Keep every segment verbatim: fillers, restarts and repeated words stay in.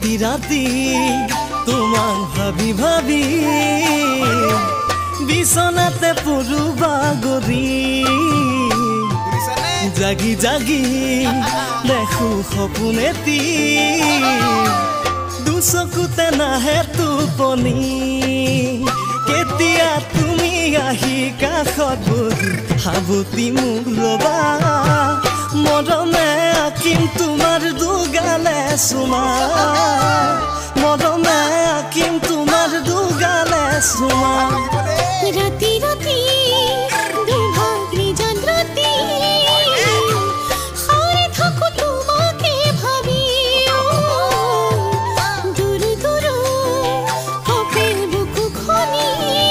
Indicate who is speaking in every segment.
Speaker 1: ৰাতি ৰাতি তোমাক ভাবি ভাবি বিছনাতে পৰো বাগৰি জাগি জাগি দেখো সপোন এটি দুচকুতে নাহে টোপনি কেতিয়া তুমি আহি কাষত বহি সাবতি মোক ল'বা মৰমে আঁকিম তোমাৰ দুগালে চুমা মৰমে আঁকিম তোমাৰ দুগালে চুমা
Speaker 2: ৰাতি ৰাতি দুভাগৰি জান ৰাতি সাৰে থাকো তোমাকে ভাবি দূৰ দূৰ কপেৰ বুকু খনি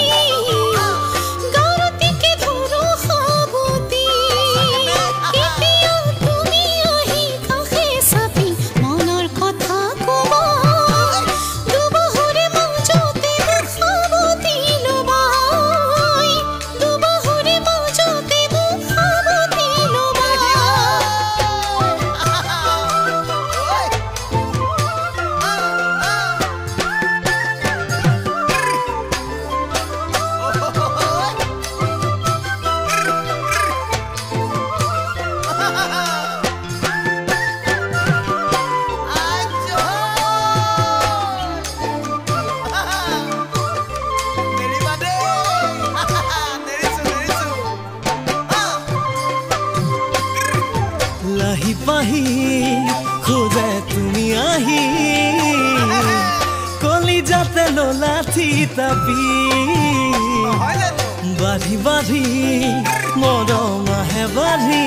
Speaker 2: গাৰতিকে ধৰো সাবতি কেতিয়া তুমি আহি কাষে চাপি মনৰ কথা কবা দুবাহুৰে মাজতে মোক সাবতি ল'বা দুবাহুৰে মাজতে মোক সাবতি ল'বা
Speaker 1: লাহি পাহি খোজে তুমি আহি কলিজাতে ললা থিতাপি বাঢ়ি বাঢ়ি মৰম আহে বাঢ়ি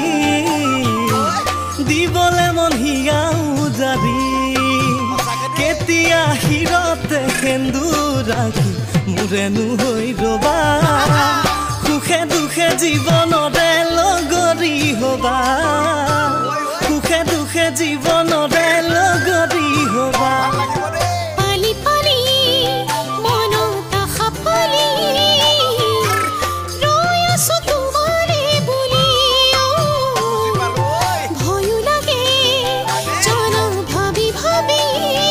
Speaker 1: দিবলে মন হিয়া উজাৰি কেতিয়া হিৰতে সেন্দুৰ আঁকি মোৰেনো হৈ ৰবা সুখে দুখে জীৱনৰে লগৰী হবা সুখে দুখে জীৱনৰে লগৰী হবা
Speaker 2: পালি পালি মনত আশা পালি ৰৈ আছো তোমাৰে বুলি ভয়ো লাগে জানো ভাবি ভাবি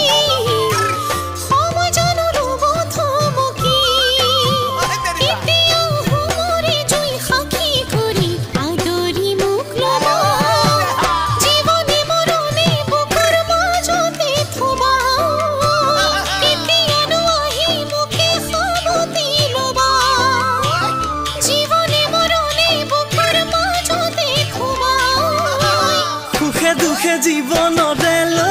Speaker 2: সময় জানো ৰ'ব থমকি কেতিয়া হুমৰি জুই সাক্ষী কৰি আদৰি মোক ল'বা জীৱনে মৰণে বুকুৰ মাজতে থবা কেতিয়ানো আহি মোকে সাবতি ল'বা জীৱনে মৰণে বুকুৰ মাজতে থবা
Speaker 1: সুখে দুখে জীৱনৰে